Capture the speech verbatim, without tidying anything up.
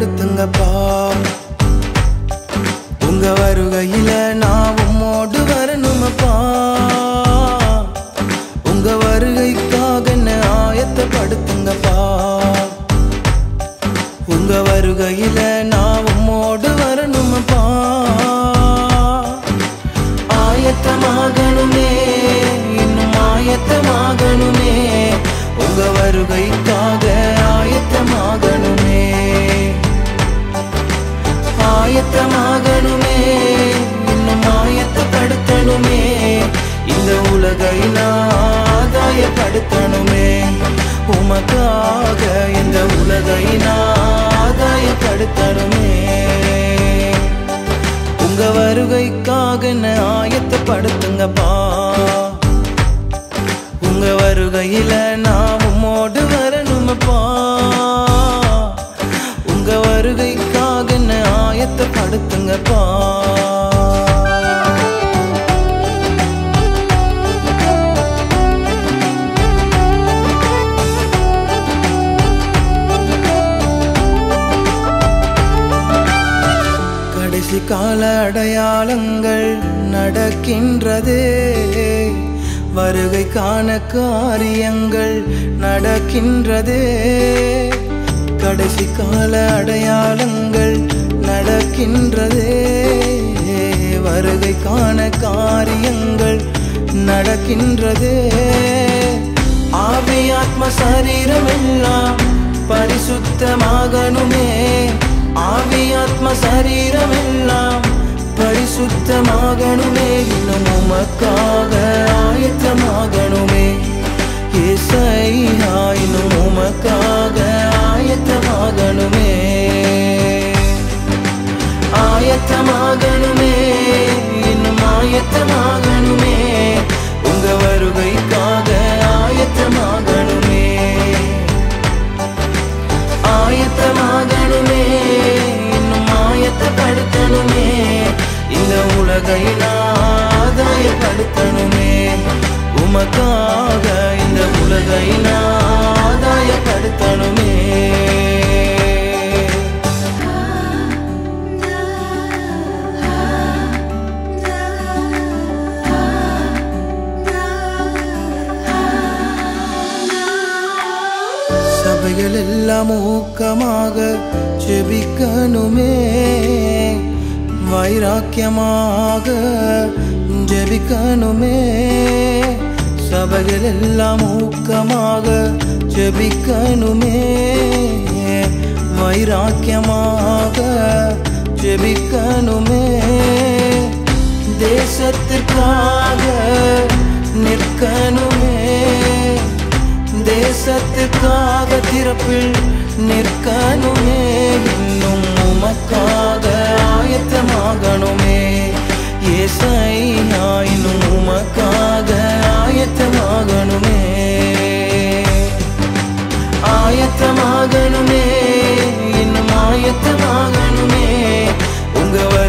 படுத்துங்கப்பா உங்க வருகையில நான் உம்மோடு வரணுமப்பா உங்க வருகைக்காக என்ன ஆயத்தப்படுத்துங்கப்பா உங்க வருகையில நான் உம்மோடு வரணுமப்பா ஆயத்தமாகணுமே இன்னும் ஆயத்தமாகணுமே உங்க வருகைக்காக ஆயத்தமாகணுமே ஆயத்தமாகணுமே இன்னும் ஆயத்தப்படுத்தணுமே இந்த உலகை ஆதாயப்படுத்தணுமே உமக்காக இந்த உலகை ஆதாயப்படுத்தணுமே உங்க வருகைக்காக என்ன ஆயத்தப்படுத்துங்கப்பா உங்க வருகையில நான் உம்மோடு வரணுமப்பா உங்க வருகைக்காக என்ன ஆயத்தப்படுத்துங்கப்பா கடைசி கால அடையாளங்கள் நடக்கின்றதே வருகைக்கான காரியங்கள் நடக்கின்றதே கடைசி கால அடையாளங்கள் நடக்கின்றதே வருகைக்கான காரியங்கள் நடக்கின்றதே ஆவி ஆத்ம சரீரம் எல்லாம் பரிசுத்தமாகணுமே ஆவி ஆத்ம சரீரம் எல்லாம் பரிசுத்தமாகணுமே இன்னும் உமக்காக ஆயத்தமாகணுமே ஏசையா இன்னும் உமக்காக ஆயத்தமாகணுமே ஆயத்தமாகணுமே இன்னும் ஆயத்தமாகணுமே உங்க வருகைக்காக ஆயத்தமாகணுமே ஆயத்தமாகணுமே இன்னும் ஆயத்தப்படுத்தணுமே இந்த உலகை ஆதாயப்படுத்தணுமே உமக்காக இந்த உலகை ஆதாயப்படுத்தணுமே சபைகள் எல்லாம் ஊக்கமாக ஜெபிக்கணுமே வைராக்கியமாக ஜெபிக்கணுமே சபைகள் எல்லாம் ஊக்கமாக ஜெபிக்கணுமே வைராக்கியமாக ஜெபிக்கணுமே தேசத்திற்காக நிற்கணுமே தேசத்துக்காக திறப்பில் நிற்கணுமே இன்னும் உமக்காக ஆயத்தமாகணுமே ஏசையா இன்னும் உமக்காக ஆயத்தமாகணுமே ஆயத்தமாகணுமே இன்னும் ஆயத்தமாகணுமே உங்க